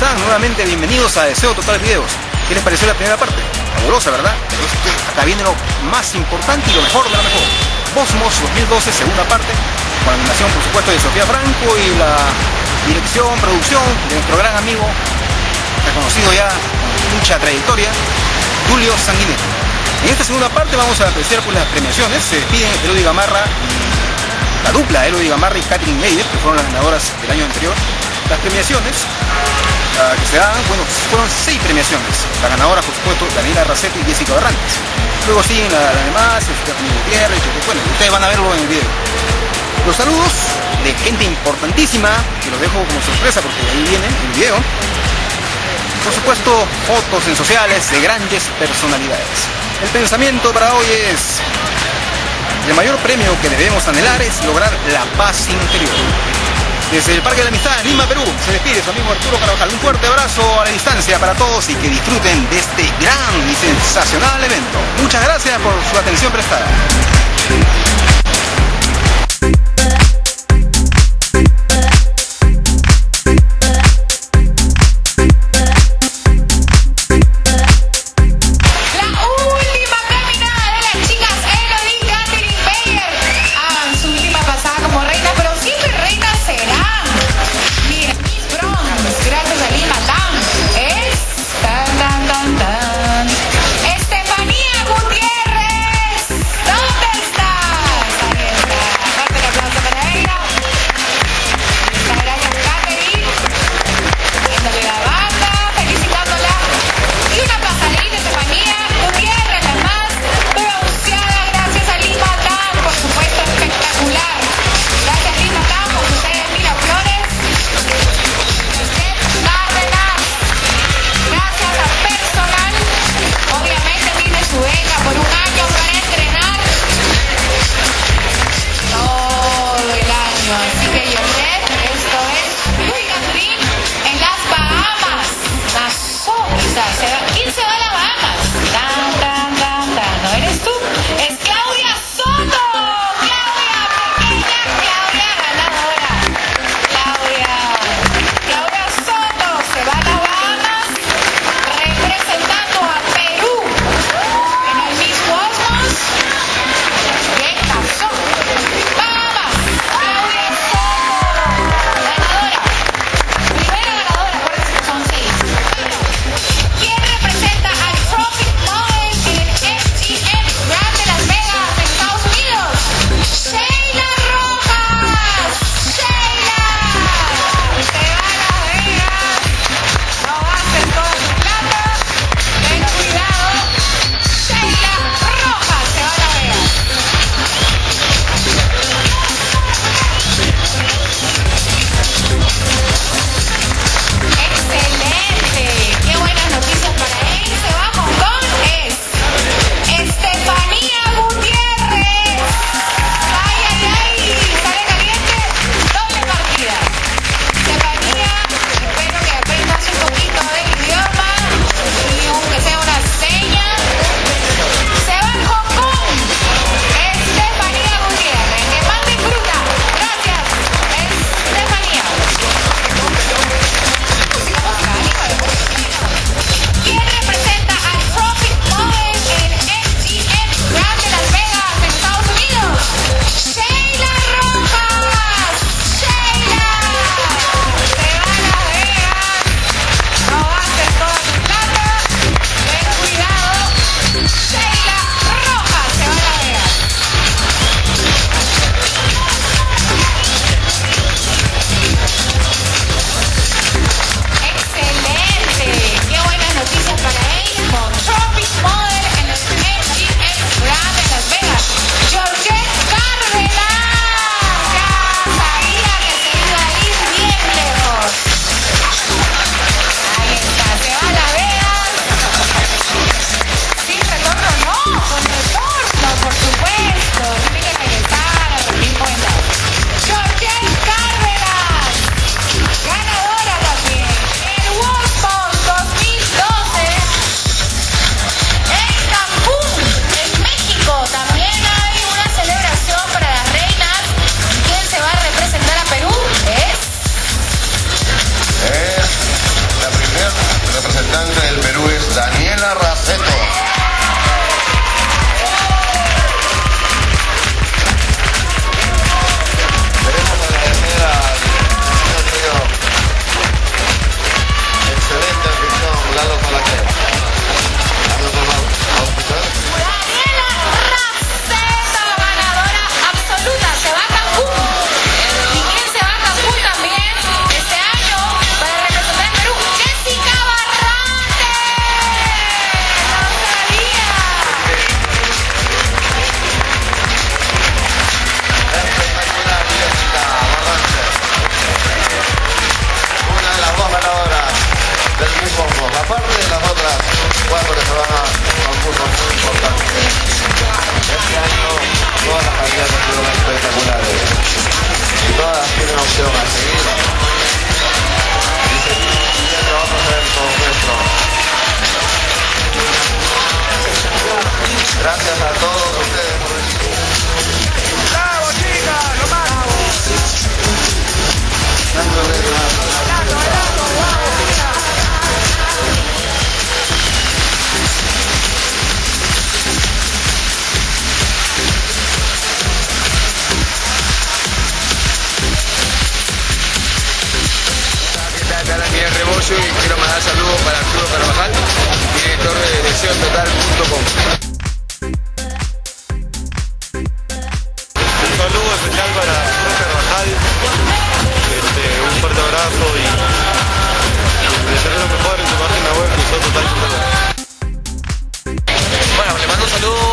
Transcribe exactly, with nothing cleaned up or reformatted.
están? Nuevamente bienvenidos a Deseo Total Videos. ¿Qué les pareció la primera parte? Fabulosa, ¿verdad? Pero es que acá viene lo más importante y lo mejor de lo mejor. Cosmos dos mil doce, segunda parte, con la animación, por supuesto, de Sofía Franco y la dirección, producción de nuestro gran amigo, reconocido ya con mucha trayectoria, Julio Sanguinetti. En esta segunda parte vamos a apreciar por las premiaciones. Se despiden Elodie Gamarra, la dupla Elodie Gamarra y Katherine Meyer, que fueron las ganadoras del año anterior. Las premiaciones uh, que se dan, bueno, fueron seis premiaciones. La ganadora, por supuesto, Daniela Raceto y Jessica Barrantes. Luego siguen las la demás, Stephanie Gutiérrez, bueno, ustedes van a verlo en el video. Los saludos de gente importantísima, que los dejo como sorpresa porque ahí viene el video. Por supuesto, fotos en sociales de grandes personalidades. El pensamiento para hoy es: el mayor premio que debemos anhelar es lograr la paz interior. Desde el Parque de la Amistad en Lima, Perú, se despide su amigo Arturo Carvajal. Un fuerte abrazo a la distancia para todos y que disfruten de este gran y sensacional evento. Muchas gracias por su atención prestada. Estefanía Gutiérrez, ¿dónde estás? cuatro que se van a concursos muy importantes. Este año todas las candidatas fueron espectaculares y todas tienen opción a seguir y seguir siguiendo, vamos a ver con nuestro. Gracias a todos ustedes por venir. ¡Bravo, chicas! ¡Lo máximo! Acá Miguel Rebollo y quiero mandar saludos para Arturo Carvajal, director de deseo total punto com. Un saludo especial para Arturo Carvajal, este, un fuerte abrazo y, y desearle lo mejor en su página web, deseo total punto com. Bueno, le mando un saludo